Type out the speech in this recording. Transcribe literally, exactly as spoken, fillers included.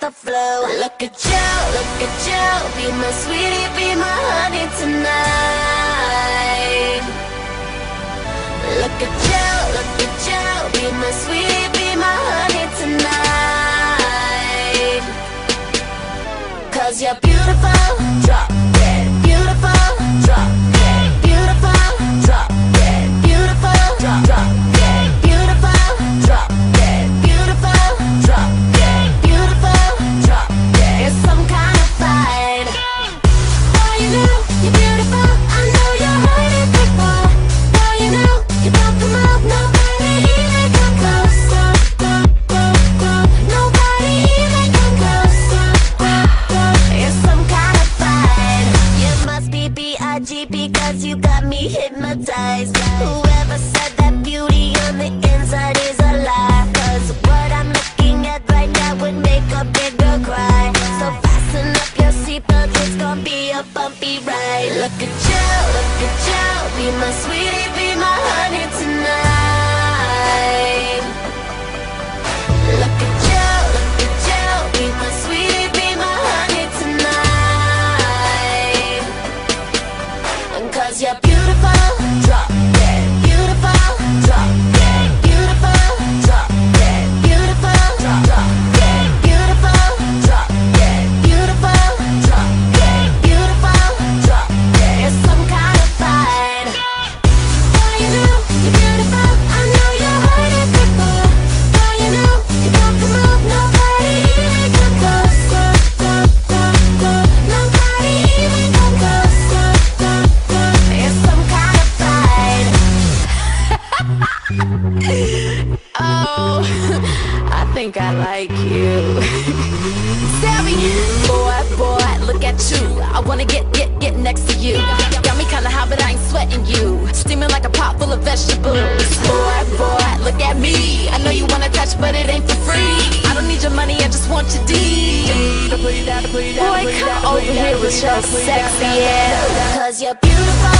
the flow. Look at you, look at you, be my sweetie, be my honey tonight. Look at you, look at you, be my sweetie, be my honey tonight. Cause you're beautiful, drop dead, beautiful, drop dead, beautiful, drop dead, beautiful, drop, drop dead, beautiful, drop dead, beautiful, drop dead, beautiful, drop dead. It's some kind of fight. Boy, you know you're beautiful, I know you heard it before. Boy, you know you got the move, nobody even come close. Nobody even come close. It's some kind of fight. You must be B I G because you got me hypnotized. Whoever said that beauty on the inside is a lie, cause what I'm looking at right now would make a big girl cry. So fasten up your seatbelts, it's gonna be a bumpy ride. Look at you, look at you, be my sweetie, be my honey tonight. Look at you, look at you, be my sweetie, be my honey tonight. Cause you're beautiful, drop dead, beautiful, drop dead, beautiful, drop dead, beautiful, drop, drop dead, beautiful, drop dead, beautiful, drop dead, beautiful, drop dead. It's some kind of fight. Boy, you know you're beautiful, I know you heard it before. Boy, you know you got the move, nobody even come close. Nobody even come close. It's some kind of fight. Oh, I think I like you. Savvy, boy, boy, look at you. I wanna get, get, get next to you. Got me kinda hot, but I ain't sweating you. Steaming like a pot full of vegetables. Boy, boy, look at me. I know you wanna touch, but it ain't for free. I don't need your money, I just want your D. Boy, come over here with your sexy ass. Cause you're beautiful.